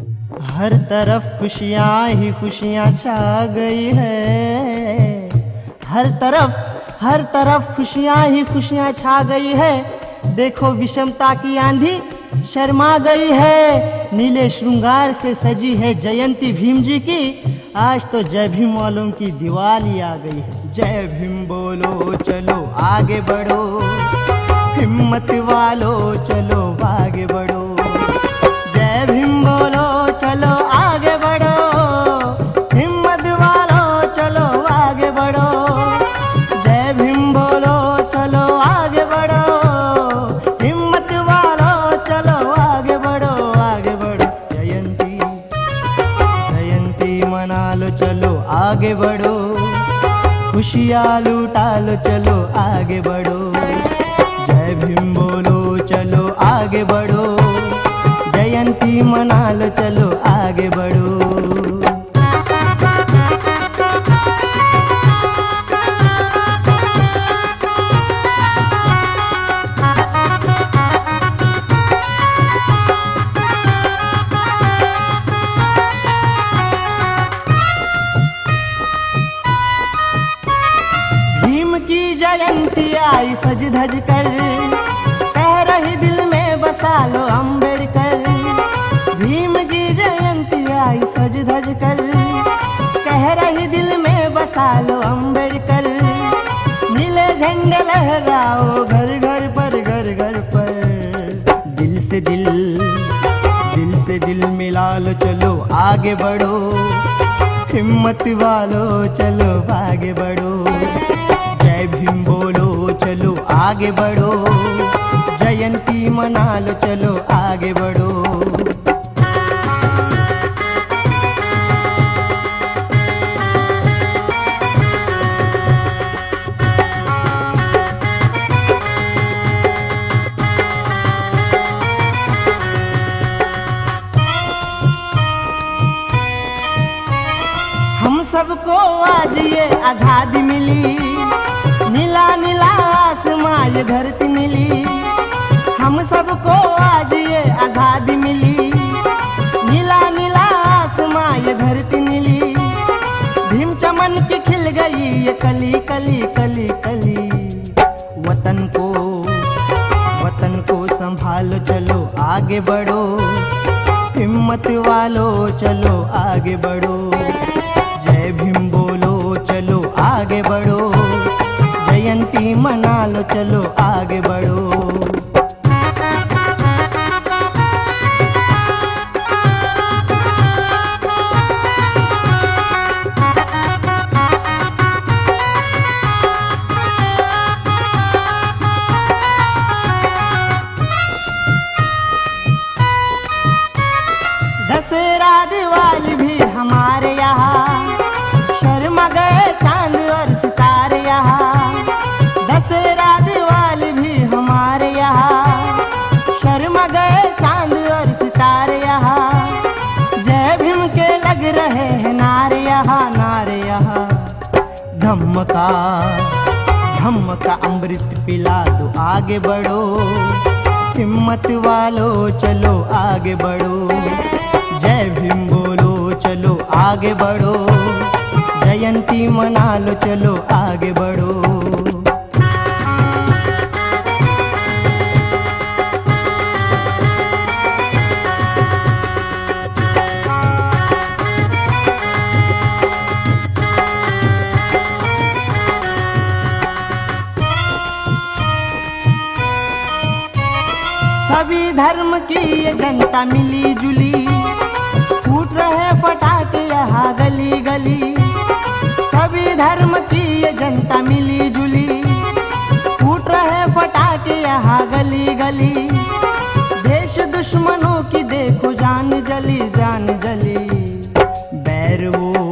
हर तरफ खुशियाँ ही खुशियाँ छा गई है, हर तरफ खुशियाँ ही खुशियाँ छा गई है। देखो विषमता की आंधी शर्मा गई है, नीले श्रृंगार से सजी है जयंती भीम जी की। आज तो जय भीम वालों की दिवाली आ गई है। जय भीम बोलो चलो आगे बढ़ो, हिम्मत वालों चलो आगे बढ़ो। जय भीम बोलो चलो आगे बढ़ो, हिम्मत वालों चलो आगे बढ़ो। जय भीम बोलो चलो आगे बढ़ो, हिम्मत वालों चलो आगे बढ़ो, आगे बढ़ो। जयंती मना लो चलो आगे बढ़ो, खुशियाँ लूटा लो चलो आगे बढ़ो। जय भीम बोलो चलो आगे बढ़ो, जयंती मना लो चलो आगे बढ़ो। भीम की जयंती आई सज धज कर, कह रही दिल में बसा लो अम्बेडकर। भीम की जयंती आई सज धज कर, कह रही दिल में बसा लो अम्बेडकर। नीले झंडे लहराओ घर घर पर, घर घर पर। दिल से दिल मिला लो चलो आगे बढ़ो, हिम्मत वालों चलो आगे बढ़ो। जय भीम बोलो चलो आगे बढ़ो, जयंती मना लो चलो आगे बढ़ो। हम सबको आज ये आजादी मिली, नीला नीला आसमां ये धरती मिली। हम सबको आज ये आजादी मिली, नीला नीला आसमां ये धरती मिली। भीम चमन की खिल गई ये कली कली कली कली। वतन को संभालो चलो आगे बढ़ो, हिम्मत वालों चलो आगे बढ़ो। जय भीम बोलो चलो आगे बढ़ो, जयंती मना लो चलो आगे बढ़ो। दशहरा दिवाली भी हमारे यहाँ, शर्मा गए चांद और सितारे यहाँ। दशहरा दिवाली भी हमारे यहाँ, शर्मा गए चांद और सितारे यहाँ। जय भीम के लग रहे हैं नारे यहाँ, नारे यहाँ। धम्म का अमृत पिला दो आगे बढ़ो, हिम्मत वालों चलो आगे बढ़ो। जय भीम बोलो चलो आगे बढ़ो, जयंती मना लो चलो आगे बढ़ो। सभी धर्म की ये जनता मिली जुली, फूट रहे पटाखे यहाँ गली गली। सभी धर्म की ये जनता मिली जुली, फूट रहे पटाखे यहाँ गली गली। देश दुश्मनों की देखो जान जली, जान जली। बैर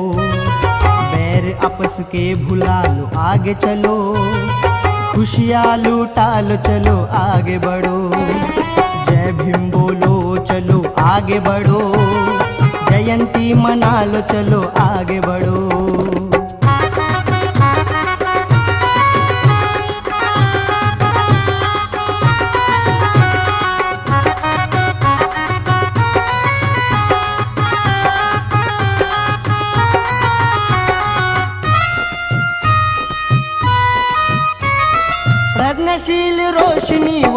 आपस के भुला लो आगे चलो, खुशियाँ लूटा लो चलो आगे बढ़ो। जय भीम बोलो चलो आगे बढ़ो, जयंती मना लो चलो आगे बढ़ो।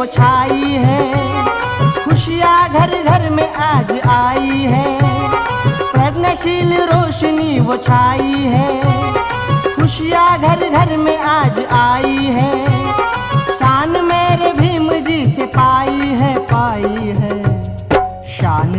वो छाई है, खुशियाँ घर घर में आज आई है। प्रज्ञाशील रोशनी वो छाई है, खुशियाँ घर घर में आज आई है। शान मेरे भीम जी से पाई है, पाई है। शान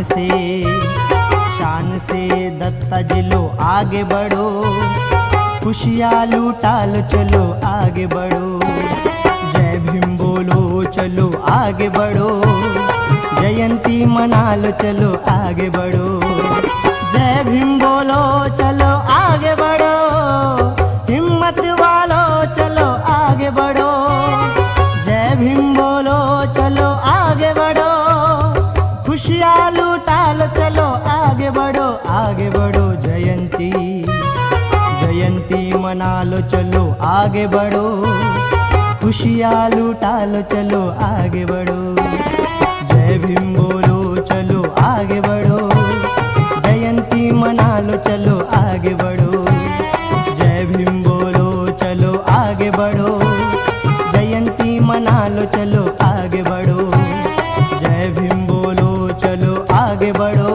से दत्ता जी लो आगे बढ़ो, खुशियाँ लूटा लो चलो आगे बढ़ो। जय भीम बोलो चलो आगे बढ़ो, जयंती मना लो चलो आगे बढ़ो। जय भीम बोलो चलो आगे बढ़ो, हिम्मत वालो चलो आगे बढ़ो। जय भीम बोलो चलो आगे बढ़ो, खुशियाँ लूटा लो चलो आगे बढ़ो, आगे बढ़ो। जयंती मना लो चलो आगे बढ़ो, खुशियाँ लूटा लो चलो आगे बढ़ो। जय भीम बोलो चलो आगे बढ़ो, जयंती मना लो चलो आगे बढ़ो। जय भीम बोलो चलो आगे बढ़ो, जयंती मना लो चलो आगे बढ़ो। जय भीम बोलो चलो आगे बढ़ो,